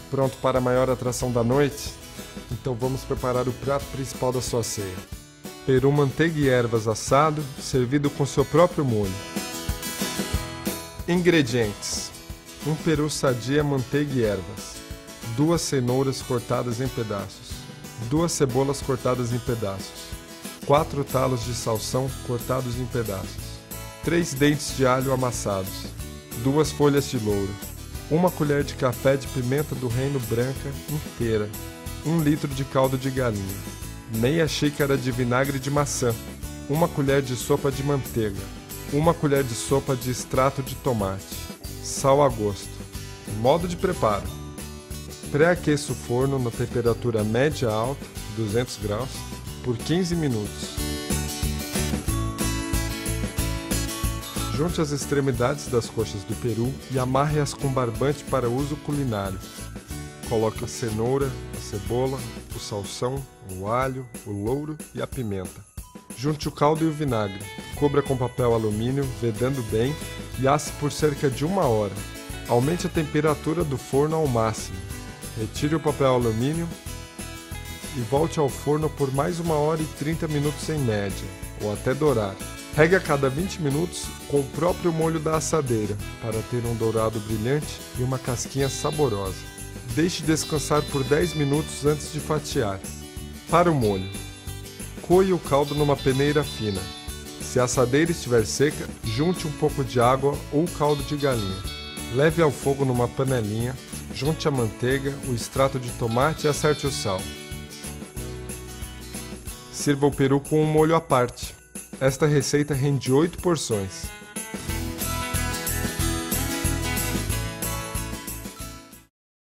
Pronto para a maior atração da noite? Então vamos preparar o prato principal da sua ceia. Peru, manteiga e ervas assado, servido com seu próprio molho. Ingredientes: 1 peru sadia, manteiga e ervas, 2 cenouras cortadas em pedaços, 2 cebolas cortadas em pedaços, 4 talos de salsão cortados em pedaços, 3 dentes de alho amassados, 2 folhas de louro, 1 colher de café de pimenta do reino branca inteira, 1 litro de caldo de galinha, meia xícara de vinagre de maçã, 1 colher de sopa de manteiga, 1 colher de sopa de extrato de tomate, sal a gosto. Modo de preparo: pré-aqueça o forno na temperatura média alta, 200 graus, por 15 minutos. Junte as extremidades das coxas do peru e amarre-as com barbante para uso culinário. Coloque a cenoura, a cebola, o salsão, o alho, o louro e a pimenta. Junte o caldo e o vinagre. Cubra com papel alumínio, vedando bem, e asse por cerca de 1 hora. Aumente a temperatura do forno ao máximo. Retire o papel alumínio e volte ao forno por mais 1 hora e 30 minutos em média, ou até dourar. Regue a cada 20 minutos com o próprio molho da assadeira, para ter um dourado brilhante e uma casquinha saborosa. Deixe descansar por 10 minutos antes de fatiar. Para o molho: coe o caldo numa peneira fina. Se a assadeira estiver seca, junte um pouco de água ou caldo de galinha. Leve ao fogo numa panelinha, junte a manteiga, o extrato de tomate e acerte o sal. Sirva o peru com um molho à parte. Esta receita rende 8 porções.